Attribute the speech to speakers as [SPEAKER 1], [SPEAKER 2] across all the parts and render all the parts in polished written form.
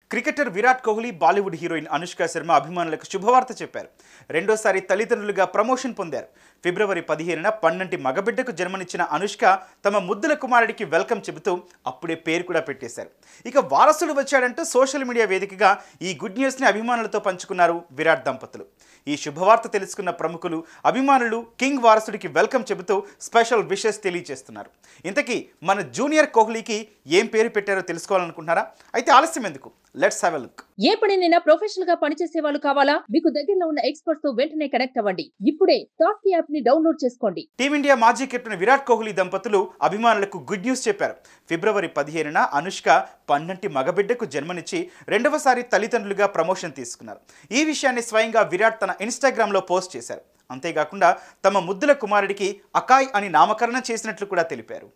[SPEAKER 1] Cricketer Virat Kohli, Bollywood heroine Anushka Sharma అభిమానులకు శుభవార్త చెప్పారు. రెండోసారి తల్లిదండ్రులుగా ప్రమోషన్ పొందారు. ఫిబ్రవరి 15న పన్నంటి మగబిడ్డకు జన్మనిచ్చిన అనుష్క తమ ముద్దుల కుమారుడికి వెల్కమ్ చెబుతూ అప్పుడే పేరు కూడా పెట్టేశారు. ఇక వారసుడు వచ్చాడంటూ సోషల్ మీడియా వేదికగా ఈ గుడ్ న్యూస్ని అభిమానులతో పంచుకున్నారు విరాట్ దంపతులు. ఈ శుభవార్త తెలుసుకున్న ప్రముఖులు, అభిమానులు కింగ్ వారసుడికి వెల్కమ్ చెబుతూ స్పెషల్ విషెస్ తెలియజేస్తున్నారు. ఇంతకీ మన జూనియర్ కోహ్లీకి ఏం పేరు పెట్టారో తెలుసుకోవాలనుకుంటున్నారా? అయితే ఆలస్యం ఎందుకు, లెట్స్ హావ్ ఎ లుక్.
[SPEAKER 2] ఏ పనినైనా ప్రొఫెషనల్ గా పనిచేసే వాళ్ళు కావాలా? మీకు దగ్గరలో ఉన్న ఎక్స్పర్ట్స్ తో వెంటనే కనెక్ట్ అవ్వండి. ఇప్పుడే టాస్క్ యాప్ ని డౌన్లోడ్ చేసుకోండి.
[SPEAKER 1] టీమిండియా మాజీ కెప్టెన్ విరాట్ కోహ్లీ దంపతులు అభిమానులకు గుడ్ న్యూస్ చెప్పారు. ఫిబ్రవరి 15న అనుష్క పన్నంటి మగబిడ్డకు జన్మనిచ్చి రెండవసారి తల్లిదండ్రులుగా ప్రమోషన్ తీసుకున్నారు. ఈ విషయాన్ని స్వయంగా విరాట్ తన ఇన్స్టాగ్రామ్లో పోస్ట్ చేశారు. అంతేకాకుండా తమ ముద్దుల కుమారుడికి అకాయ్ అని నామకరణం చేసినట్లు కూడా తెలిపారు.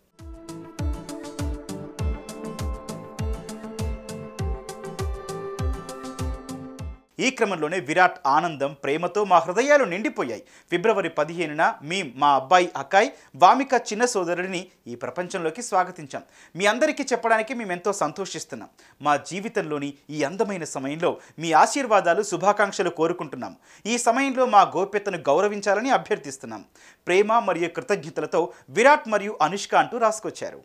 [SPEAKER 1] ఈ క్రమంలోనే విరాట్ ఆనందం, ప్రేమతో మా హృదయాలు నిండిపోయాయి. ఫిబ్రవరి 15న మా అబ్బాయి అకాయ్, వామిక చిన్న సోదరుడిని ఈ ప్రపంచంలోకి స్వాగతించాం. మీ అందరికీ చెప్పడానికి మేమెంతో సంతోషిస్తున్నాం. మా జీవితంలోని ఈ అందమైన సమయంలో మీ ఆశీర్వాదాలు, శుభాకాంక్షలు కోరుకుంటున్నాం. ఈ సమయంలో మా గోప్యతను గౌరవించాలని అభ్యర్థిస్తున్నాం. ప్రేమ మరియు కృతజ్ఞతలతో విరాట్ మరియు అనుష్క అంటూ రాసుకొచ్చారు.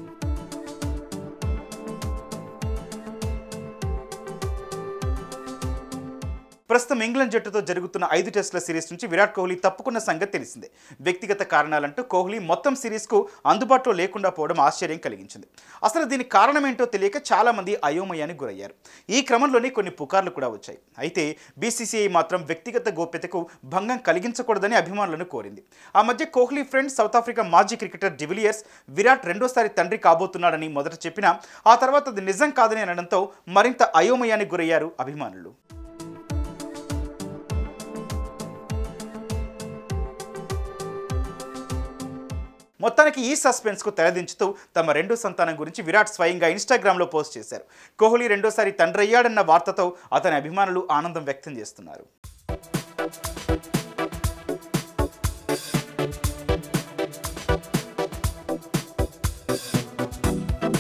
[SPEAKER 1] ప్రస్తుతం ఇంగ్లాండ్ జట్టుతో జరుగుతున్న 5 టెస్టుల సిరీస్ నుంచి విరాట్ కోహ్లీ తప్పుకున్న సంగతి తెలిసిందే. వ్యక్తిగత కారణాలంటూ కోహ్లీ మొత్తం సిరీస్కు అందుబాటులో లేకుండా పోవడం ఆశ్చర్యం కలిగించింది. అసలు దీనికి కారణమేంటో తెలియక చాలామంది అయోమయానికి గురయ్యారు. ఈ క్రమంలోనే కొన్ని పుకార్లు కూడా వచ్చాయి. అయితే బీసీసీఐ మాత్రం వ్యక్తిగత గోప్యతకు భంగం కలిగించకూడదని అభిమానులను కోరింది. ఆ మధ్య కోహ్లీ ఫ్రెండ్ సౌత్ ఆఫ్రికా మాజీ క్రికెటర్ డివిలియర్స్ విరాట్ రెండోసారి తండ్రి కాబోతున్నాడని మొదట చెప్పినా ఆ తర్వాత అది నిజం కాదని అనడంతో మరింత అయోమయానికి గురయ్యారు అభిమానులు. మొత్తానికి ఈ సస్పెన్స్కు తెరదించుతూ తమ రెండో సంతానం గురించి విరాట్ స్వయంగా ఇన్స్టాగ్రామ్లో పోస్ట్ చేశారు. కోహ్లీ రెండోసారి తండ్రి అయ్యాడన్న వార్తతో అతని అభిమానులు ఆనందం వ్యక్తం చేస్తున్నారు.